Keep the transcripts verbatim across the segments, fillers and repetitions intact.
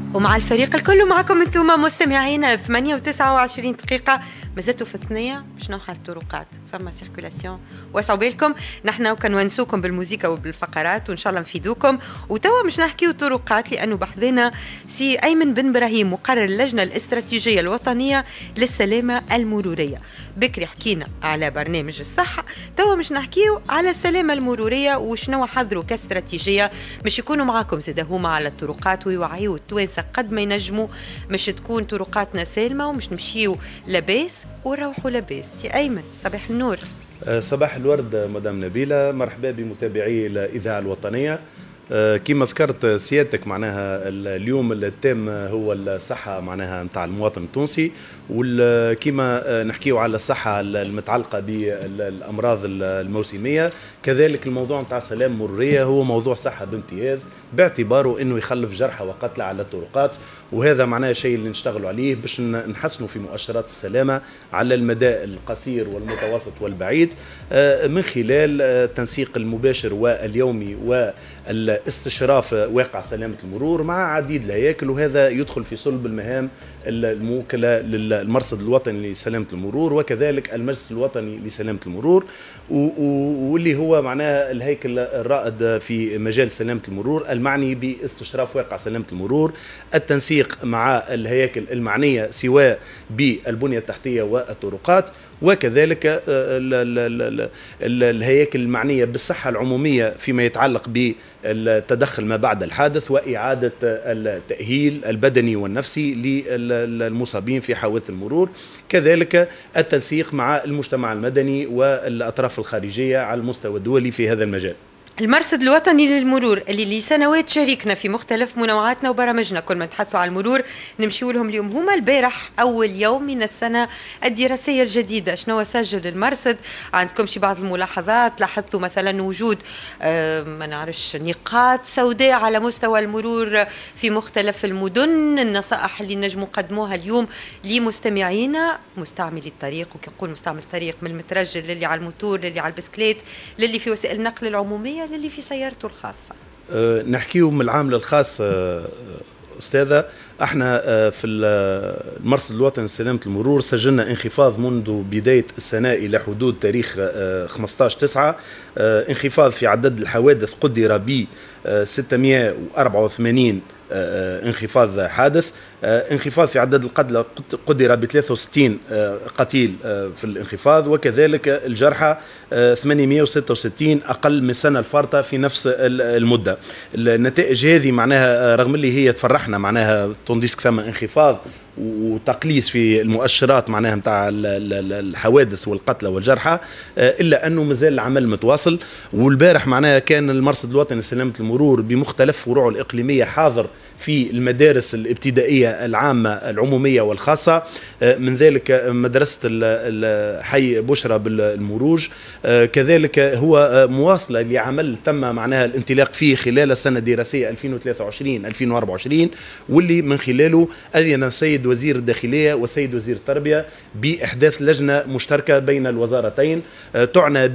ومع الفريق الكل معكم انتم مستمعين ثمانية وتسعة وعشرين دقيقة مازلتوا في الثنية باش نوحى الطرقات فما سيركولاسيون واسعوا بالكم. نحن كنونسوكم بالموسيقى وبالفقرات وان شاء الله نفيدوكم. وتوا مش نحكيو طرقات لانه بحذنا سي ايمن بن ابراهيم مقرر اللجنة الاستراتيجية الوطنية للسلامة المرورية. بكري حكينا على برنامج الصحة، توا مش نحكيو على السلامة المرورية وشنو حضروا كاستراتيجية مش يكونوا معاكم زاد هما على الطرقات ويوعيوا التوانسة قد ما ينجموا مش تكون طرقاتنا سالمة ومش نمشيو لباس ونروحوا لباس. يا أيمن صباح النور. صباح الورد مدام نبيلة، مرحبا بمتابعي الإذاعة الوطنية. كما ذكرت سيادتك معناها اليوم التام هو الصحة معناها نتاع المواطن التونسي، وكما نحكيو على الصحة المتعلقة بالأمراض الموسمية، كذلك الموضوع نتاع السلامة المرورية هو موضوع صحة بامتياز باعتباره انه يخلف جرحى وقتلى على الطرقات، وهذا معناه شيء اللي نشتغلوا عليه باش نحسنوا في مؤشرات السلامة على المدى القصير والمتوسط والبعيد من خلال التنسيق المباشر واليومي والاستشراف واقع سلامة المرور مع عديد الهياكل، وهذا يدخل في صلب المهام الموكلة للمرصد الوطني لسلامة المرور وكذلك المجلس الوطني لسلامة المرور، واللي هو معناه الهيكل الرائد في مجال سلامة المرور المعني باستشراف واقع سلامة المرور، التنسيق مع الهياكل المعنية سواء بالبنية التحتية والطرقات وكذلك الهياكل المعنية بالصحة العمومية فيما يتعلق بالتدخل ما بعد الحادث وإعادة التأهيل البدني والنفسي للمصابين في حوادث المرور، كذلك التنسيق مع المجتمع المدني والأطراف الخارجية على المستوى الدولي في هذا المجال. المرصد الوطني للمرور اللي لسنوات شاركنا في مختلف منوعاتنا وبرامجنا، كل ما نتحدثوا على المرور نمشيو لهم اليوم. هما البارح أول يوم من السنة الدراسية الجديدة، شنو سجل المرصد؟ عندكم شي بعض الملاحظات؟ لاحظتوا مثلا وجود آه ما نعرفش نقاط سوداء على مستوى المرور في مختلف المدن؟ النصائح اللي نجموا نقدموها اليوم لمستمعينا مستعملي الطريق، وكنقول مستعمل الطريق من المترجل للي على الموتور للي على البسكليت للي في وسائل النقل العمومية للي في سيارته الخاصة. أه نحكيو من العامل الخاص أه أستاذة. احنا أه في المرصد الوطني لسلامة المرور سجلنا انخفاض منذ بداية السنة إلى حدود تاريخ أه خمسة عشر تسعة، أه انخفاض في عدد الحوادث قدر ب ستمئة وأربعة وثمانين أه انخفاض حادث، أه انخفاض في عدد القتلى قدر ب ثلاثة وستين أه قتيل أه في الانخفاض، وكذلك الجرحى أه ثمانمئة وستة وستين أقل من السنة الفارطة في نفس المدة. النتائج هذه معناها رغم اللي هي تفرحنا معناها تنديسك ثم انخفاض وتقليص في المؤشرات معناها نتاع الحوادث والقتلى والجرحى، الا انه مازال العمل متواصل. والبارح معناها كان المرصد الوطني لسلامة المرور بمختلف فروعه الاقليميه حاضر في المدارس الابتدائيه العامه العموميه والخاصه، من ذلك مدرسه حي بشرى بالمروج، كذلك هو مواصله لعمل تم معناها الانطلاق فيه خلال السنه الدراسيه ألفين وثلاثة وعشرين ألفين وأربعة وعشرين، واللي من خلاله اذن السيد وزير الداخليه والسيد وزير التربيه باحداث لجنه مشتركه بين الوزارتين تعنى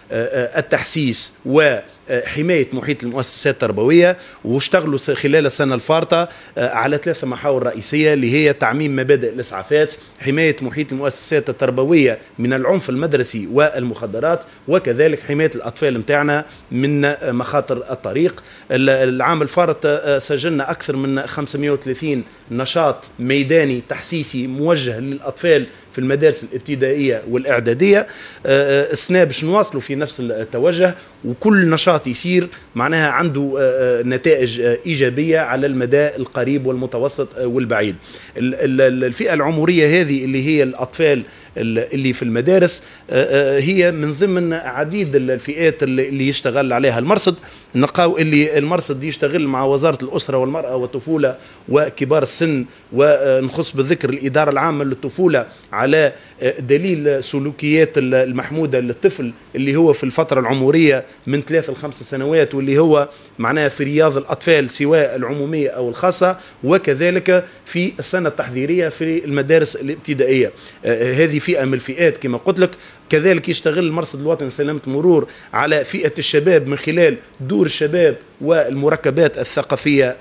بالتحسيس وحمايه محيط المؤسسات التربويه، واشتغلوا خلال السنه الفارطه على ثلاث محاور رئيسيه اللي هي تعميم مبادئ الاسعافات، حمايه محيط المؤسسات التربويه من العنف المدرسي والمخدرات، وكذلك حمايه الاطفال نتاعنا من مخاطر الطريق. العام الفارط سجلنا اكثر من خمسمئة وثلاثين نشاط ميداني تحسيسي موجه للاطفال في المدارس الابتدائيه والاعداديه. السنه باش نواصلوا في نفس التوجه، وكل نشاط يصير معناها عنده نتائج ايجابيه على المدى القريب والمتوسط والبعيد. الفئه العمريه هذه اللي هي الاطفال اللي في المدارس هي من ضمن عديد الفئات اللي يشتغل عليها المرصد. نلقاو اللي المرصد يشتغل مع وزاره الاسره والمراه والطفوله وكبار السن، ونخص بالذكر الاداره العامه للطفوله على دليل سلوكيات المحموده للطفل اللي هو في الفتره العمريه من ثلاث لخمس سنوات، واللي هو معناها في رياض الاطفال سواء العموميه او الخاصه، وكذلك في السنه التحضيريه في المدارس الابتدائيه. هذه فئه من الفئات كما قلت لك. كذلك يشتغل المرصد الوطني لسلامة المرور على فئة الشباب من خلال دور الشباب والمركبات الثقافية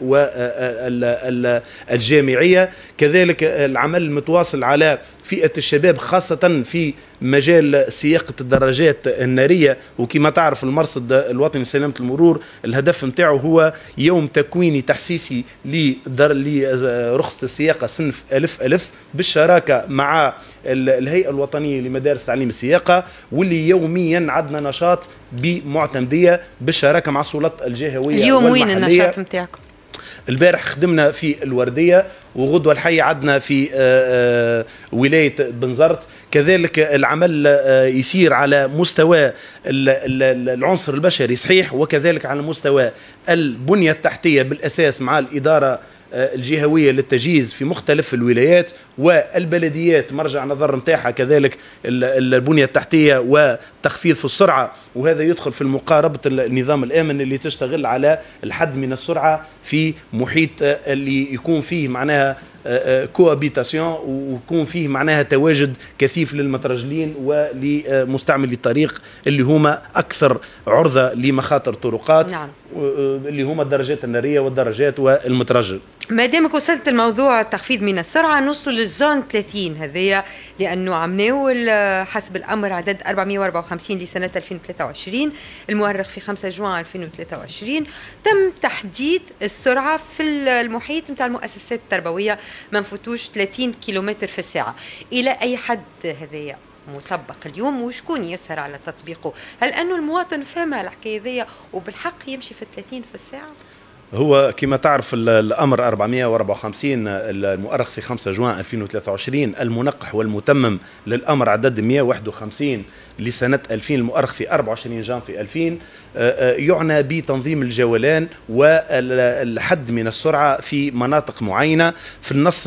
والجامعية، كذلك العمل المتواصل على فئة الشباب خاصة في مجال سياقة الدراجات النارية. وكما تعرف المرصد الوطني لسلامة المرور الهدف نتاعو هو يوم تكويني تحسيسي لرخصة السياقة صنف ألف ألف بالشراكة مع الهيئة الوطنية لمدارس تعليم السياقة، واللي يوميا عندنا نشاط بمعتمدية بالشراكة مع السلطات الجهوية. اليوم وين النشاط نتاعكم؟ البارح خدمنا في الوردية، وغدوة الحي عدنا في ولاية بنزرت. كذلك العمل يسير على مستوى العنصر البشري صحيح، وكذلك على مستوى البنية التحتية بالأساس مع الإدارة الجهوية للتجهيز في مختلف الولايات والبلديات مرجع نظر نتاعها، كذلك البنية التحتية وتخفيض في السرعة، وهذا يدخل في المقاربة النظام الآمن اللي تشتغل على الحد من السرعة في محيط اللي يكون فيه معناها كوابيتاسيون ويكون فيه معناها تواجد كثيف للمترجلين ولمستعملي الطريق اللي هما أكثر عرضة لمخاطر طرقات. نعم. اللي هما الدراجات النارية والدراجات والمترجل. ما دامك وصلت الموضوع التخفيض من السرعة، نوصل للزون ثلاثين هذيا، لأنه عم ناول حسب الأمر عدد أربعمئة وأربعة وخمسين لسنة ألفين وثلاثة وعشرين المؤرخ في خمسة جوان ألفين وثلاثة وعشرين. تم تحديد السرعة في المحيط متاع المؤسسات التربوية ما نفوتوش ثلاثين كيلومتر في الساعة. إلى أي حد هذايا مطبق اليوم وشكون يسهر على تطبيقه؟ هل أنه المواطن فهم الحكاية ذي وبالحق يمشي في ثلاثين في الساعة؟ هو كما تعرف الأمر أربعمئة وأربعة وخمسين المؤرخ في خمسة جوان ألفين وثلاثة وعشرين المنقح والمتمم للأمر عدد مئة وواحد وخمسين لسنة ألفين المؤرخ في أربعة وعشرين جانفي ألفين يعنى بتنظيم الجولان والحد من السرعة في مناطق معينة. في النص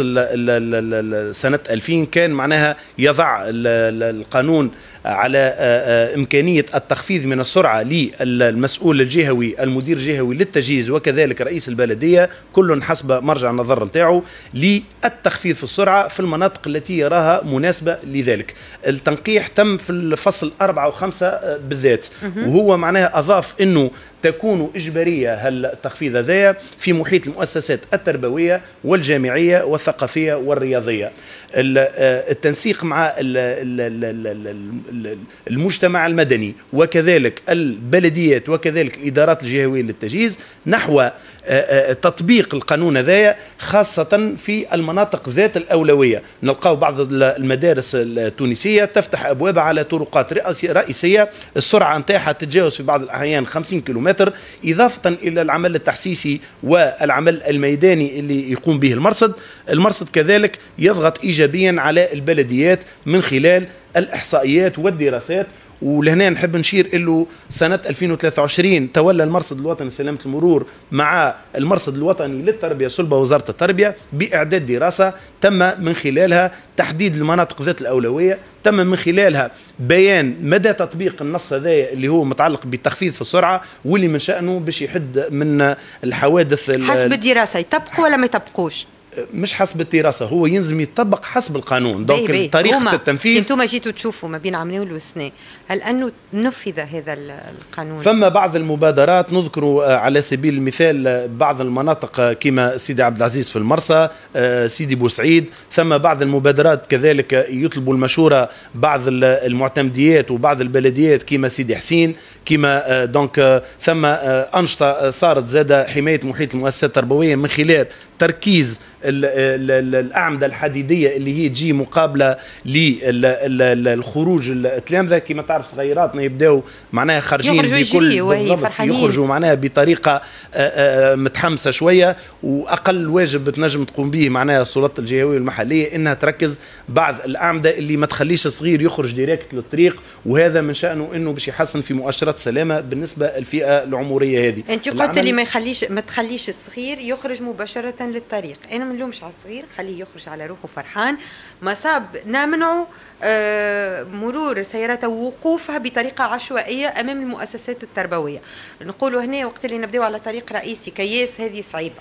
سنة ألفين كان معناها يضع القانون على إمكانية التخفيض من السرعة للمسؤول الجهوي المدير الجهوي للتجهيز وكذلك رئيس البلدية، كل حسب مرجع النظر نتاعو للتخفيض في السرعة في المناطق التي يراها مناسبة لذلك. التنقيح تم في الفصل أربعة وخمسة بالذات، وهو معناها أضاف أنه تكون إجبارية هالتخفيض هذايا في محيط المؤسسات التربوية والجامعية والثقافية والرياضية. التنسيق مع المجتمع المدني وكذلك البلديات وكذلك الإدارات الجهوية للتجهيز نحو تطبيق القانون هذايا خاصة في المناطق ذات الأولوية. نلقاو بعض المدارس التونسية تفتح أبوابها على طرقات رئيسية السرعة نتاعها تتجاوز في بعض الأحيان خمسين كيلومتر، إضافة إلى العمل التحسيسي والعمل الميداني اللي يقوم به المرصد. المرصد كذلك يضغط إيجابيا على البلديات من خلال الإحصائيات والدراسات. ولهنا نحب نشير إنه سنة ألفين وثلاثة وعشرين تولى المرصد الوطني لسلامة المرور مع المرصد الوطني للتربية صلبة وزارة التربية بإعداد دراسة تم من خلالها تحديد المناطق ذات الأولوية، تم من خلالها بيان مدى تطبيق النص هذا اللي هو متعلق بالتخفيض في السرعة واللي من شأنه باش يحد من الحوادث. حسب الدراسة يطبقوا ولا ما يطبقوش؟ مش حسب الدراسة، هو ينزم يطبق حسب القانون. دونك طريقة التنفيذ انتم جيتوا تشوفوا ما بين عامين والسنة هل أنه نفذ هذا القانون؟ ثم بعض المبادرات نذكر على سبيل المثال بعض المناطق كما سيدي عبد العزيز في المرسى، سيدي بوسعيد، ثم بعض المبادرات كذلك يطلبوا المشورة بعض المعتمديات وبعض البلديات كما سيدي حسين كما دونك. ثم أنشطة صارت زادة حماية محيط المؤسسات التربوية من خلال تركيز الأعمدة الحديدية اللي هي تجي مقابلة للخروج التلامذة. كما تعرف صغيراتنا يبداو معناها خارجين بكل يخرجوا معناها بطريقة متحمسة شوية، وأقل واجب بتنجم تقوم به معناها السلطات الجهوية والمحلية إنها تركز بعض الأعمدة اللي ما تخليش الصغير يخرج ديريكت للطريق، وهذا من شأنه إنه باش يحسن في مؤشرات السلامة بالنسبة للفئة العمرية هذه. أنت قلت لي ما يخليش ما تخليش الصغير يخرج مباشرة للطريق، أنا من لومش على الصغير، خليه يخرج على روحه فرحان. ما صاب نمنعه آه مرور سيارات ووقوفها بطريقة عشوائية أمام المؤسسات التربوية. نقولوا هنا وقت اللي نبدأوا على طريق رئيسي كياس هذه صعيبة،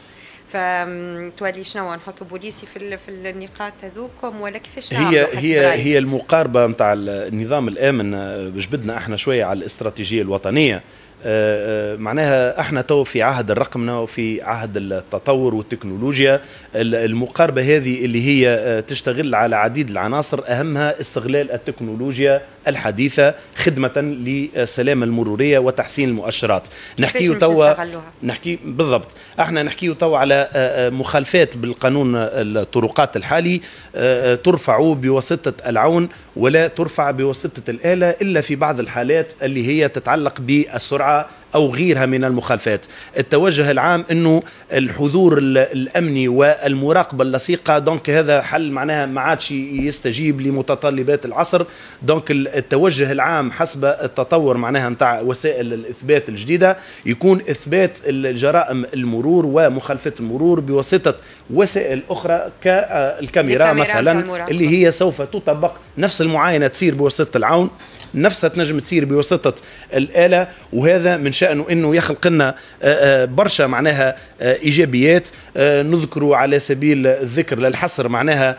فتولي شنو نحطوا بوليسي في في النقاط هذوكم ولا كيفاش نعملوا؟ هي هي رأيك؟ هي المقاربة نتاع النظام الآمن جبدنا احنا شوية على الاستراتيجية الوطنية. معناها احنا تو في عهد الرقمنه وفي عهد التطور والتكنولوجيا. المقاربه هذه اللي هي تشتغل على عديد العناصر، اهمها استغلال التكنولوجيا الحديثه خدمه للسلامه المروريه وتحسين المؤشرات. نحكي توا نحكي بالضبط، احنا نحكي توا على مخالفات بالقانون الطرقات الحالي ترفع بواسطه العون ولا ترفع بواسطه الاله الا في بعض الحالات اللي هي تتعلق بالسرعه أو غيرها من المخالفات. التوجه العام أنه الحضور الأمني والمراقبة اللصيقة، دونك هذا حل معناها ما عادش يستجيب لمتطلبات العصر. دونك التوجه العام حسب التطور معناها نتاع وسائل الإثبات الجديدة يكون إثبات الجرائم المرور ومخالفات المرور بواسطة وسائل أخرى كالكاميرا مثلا، اللي هي سوف تطبق نفس المعاينة تصير بواسطة العون، نفسها تنجم تصير بواسطة الآلة. وهذا من شأنه أنه يخلق لنا برشا معناها إيجابيات. نذكر على سبيل الذكر للحصر معناها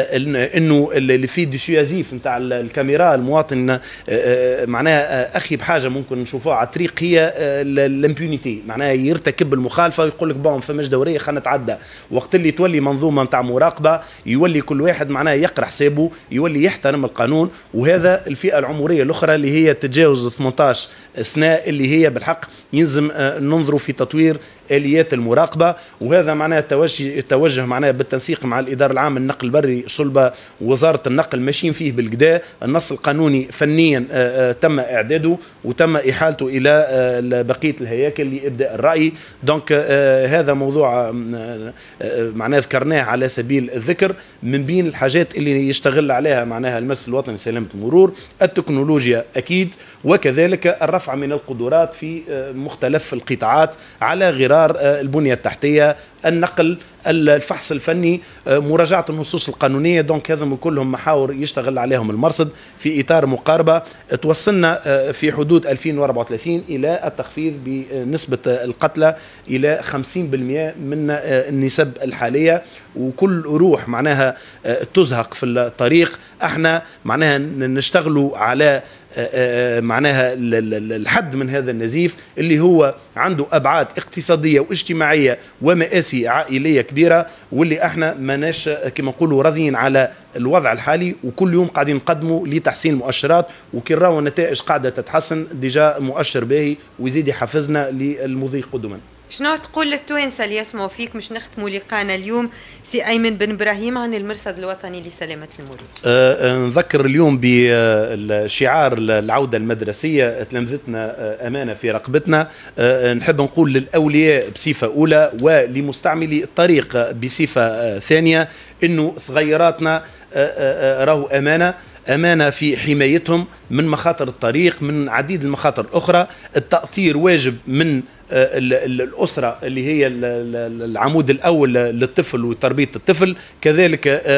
أنه اللي فيه ديسيازيف نتاع الكاميرا المواطن معناها أخي بحاجة ممكن نشوفوها على الطريق هي الامبونيتي، معناها يرتكب المخالفة ويقول لك بون فماش دورية خلينا نتعدى. وقت اللي تولي منظومة نتاع مراقبة يولي كل واحد معناها يقرأ حسابه، يولي يحترم القانون. وهذا الفئة العمرية الأخرى اللي هي تتجاوز ثمانية عشر سنة اللي هي بالحق ينزم ننظروا في تطوير آليات المراقبة. وهذا معناه توجه توجه معناه بالتنسيق مع الإدارة العامة للنقل البري صلبة وزارة النقل ماشيين فيه بالقدا. النص القانوني فنيا تم إعداده وتم إحالته إلى بقية الهياكل لإبداء الرأي. دونك هذا موضوع معناه ذكرناه على سبيل الذكر. من بين الحاجات اللي يشتغل عليها معناها المجلس الوطني لسلامة المرور التكنولوجيا أكيد، وكذلك الرفع من القدرات في مختلف القطاعات على غرار البنية التحتية، النقل، الفحص الفني، مراجعة النصوص القانونية. دونك هذا من كلهم محاور يشتغل عليهم المرصد في إطار مقاربة توصلنا في حدود ألفين وأربعة وثلاثين إلى التخفيض بنسبة القتلى إلى خمسين بالمئة من النسب الحالية. وكل روح معناها تزهق في الطريق احنا معناها نشتغلوا على معناها الحد من هذا النزيف اللي هو عنده أبعاد اقتصادية واجتماعية ومآسي عائلية كبيرة، واللي احنا ماناش كما نقولوا راضيين على الوضع الحالي. وكل يوم قاعدين نقدموا لتحسين المؤشرات، وكي نراو النتائج قاعدة تتحسن ديجا مؤشر باهي ويزيد يحفزنا للمضي قدما. شنو تقول للتوانسة اللي يسمعوا فيك مش نختموا لقانا اليوم سي أيمن بن إبراهيم عن المرصد الوطني لسلامة المرور؟ أه نذكر اليوم بالشعار العودة المدرسية تلامذتنا أمانة في رقبتنا. أه نحب نقول للأولياء بصفة أولى ولمستعملي الطريق بصفة ثانية إنه صغيراتنا أه راهو أمانة أمانة في حمايتهم من مخاطر الطريق، من عديد المخاطر الأخرى. التأطير واجب من الأسرة اللي هي العمود الأول للطفل وتربية الطفل. كذلك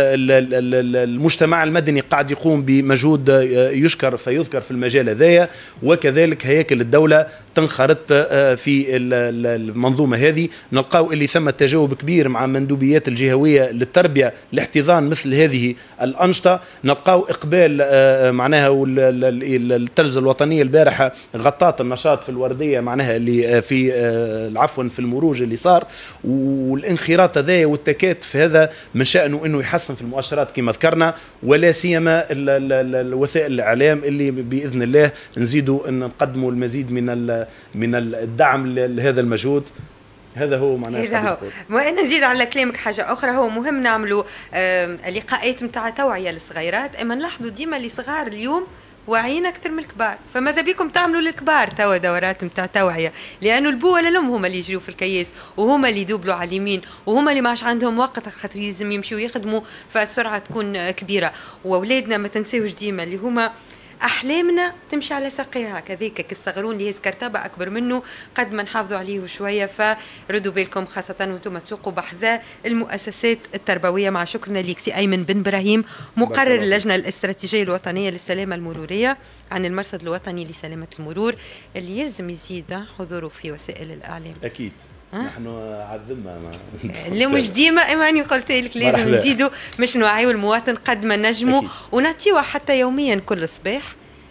المجتمع المدني قاعد يقوم بمجهود يشكر فيذكر في المجال هذايا، وكذلك هياكل الدولة تنخرط في المنظومة هذه. نلقاو اللي ثم تجاوب كبير مع مندوبيات الجهوية للتربية لاحتضان مثل هذه الأنشطة. نلقاو إقبال معناها التلفزة الوطنية البارحة غطات النشاط في الوردية معناها اللي في العفو في المروج اللي صار، والانخراط هذا والتكاتف هذا من شأنه انه يحسن في المؤشرات كما ذكرنا، ولا سيما الوسائل الاعلام اللي باذن الله نزيدوا ان نقدموا المزيد من من الدعم لهذا المجهود. هذا هو معناه. هذا هو. وانا نزيد على كلامك حاجه اخرى، هو مهم نعملوا لقاءات نتاع توعيه للصغيرات. اما نلاحظوا ديما اللي صغار اليوم واعيين اكثر من الكبار، فماذا بكم تعملوا للكبار توا دورات نتاع توعيه، لانه البو ولا الام هما اللي يجروا في الكياس وهما اللي يدوبلوا على اليمين وهما اللي ماش عندهم وقت خاطر لازم يمشوا يخدموا فالسرعه تكون كبيره. واولادنا ما تنساوش ديما اللي هما احلامنا تمشي على ساقيها كذاك كالصغرون اللي يهز كرتبه اكبر منه قد ما نحافظوا عليه شويه. فردوا بالكم خاصه وانتم تسوقوا بحذاء المؤسسات التربويه. مع شكرنا ليك سي ايمن بن إبراهيم مقرر اللجنه الاستراتيجيه الوطنيه للسلامه المروريه عن المرصد الوطني لسلامه المرور اللي يلزم يزيد حضوره في وسائل الاعلام. اكيد نحن عذبنا لا مش ديما ايماني قلت لك لازم نزيدوا مش نوعيوا المواطن قد ما نجموا ونعطيوه حتى يوميا كل صباح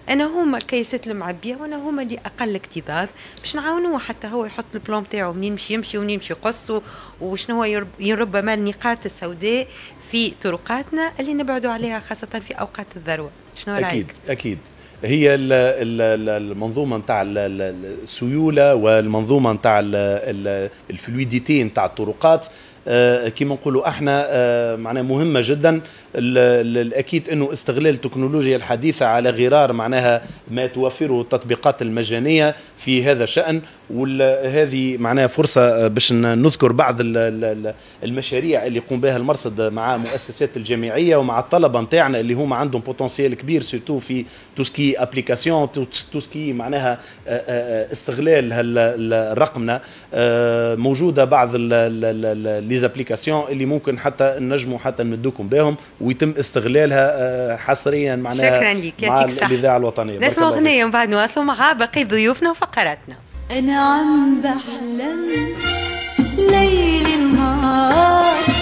انا هما الكيسات المعبيه وانا هما اللي اقل اكتظاظ باش نعاونوه حتى هو يحط البلان نتاعو منين يمشي يمشي ومنين يمشي يقص، وشنو هو ربما النقاط السوداء في طرقاتنا اللي نبعدوا عليها خاصه في اوقات الذروه. شنو رايك؟ اكيد اكيد هي المنظومه نتاع السيوله والمنظومه نتاع الفلويديتي نتاع الطرقات كما نقولوا احنا معناها مهمه جدا. الاكيد انه استغلال التكنولوجيا الحديثه على غرار معناها ما توفره التطبيقات المجانيه في هذا الشان، وهذه معناها فرصه باش نذكر بعض المشاريع اللي يقوم بها المرصد مع مؤسسات الجامعيه ومع الطلبه نتاعنا اللي هما عندهم بوتنسيال كبير سورتو في توسكي ابليكاسيون توسكي معناها استغلال الرقمنه. موجوده بعض ليزابليكاسيون اللي ممكن حتى نجموا حتى نمدوكم بهم ويتم استغلالها حصريا معناها. شكرا لك يعطيك الصحة. الاذاعه الوطنيه. نسمع اغنيه ومن بعد نواصل مع باقي ضيوفنا وفقراتنا. انا عم بحلم ليل نهار